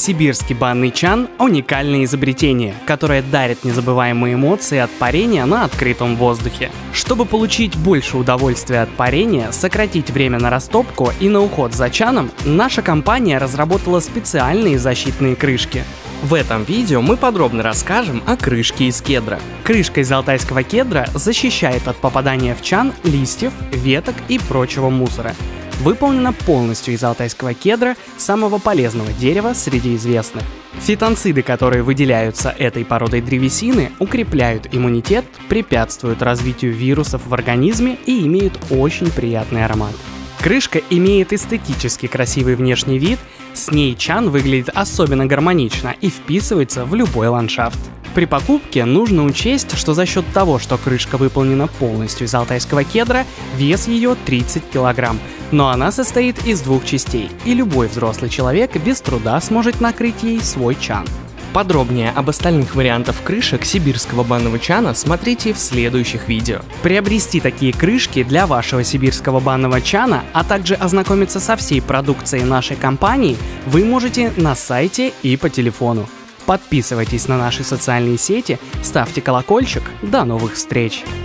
Сибирский банный чан – уникальное изобретение, которое дарит незабываемые эмоции от парения на открытом воздухе. Чтобы получить больше удовольствия от парения, сократить время на растопку и на уход за чаном, наша компания разработала специальные защитные крышки. В этом видео мы подробно расскажем о крышке из кедра. Крышка из алтайского кедра защищает от попадания в чан листьев, веток и прочего мусора. Выполнена полностью из алтайского кедра, самого полезного дерева среди известных. Фитонциды, которые выделяются этой породой древесины, укрепляют иммунитет, препятствуют развитию вирусов в организме и имеют очень приятный аромат. Крышка имеет эстетически красивый внешний вид, с ней чан выглядит особенно гармонично и вписывается в любой ландшафт. При покупке нужно учесть, что за счет того, что крышка выполнена полностью из алтайского кедра, вес ее 30 кг, но она состоит из двух частей, и любой взрослый человек без труда сможет накрыть ей свой чан. Подробнее об остальных вариантах крышек сибирского банного чана смотрите в следующих видео. Приобрести такие крышки для вашего сибирского банного чана, а также ознакомиться со всей продукцией нашей компании вы можете на сайте и по телефону. Подписывайтесь на наши социальные сети, ставьте колокольчик. До новых встреч!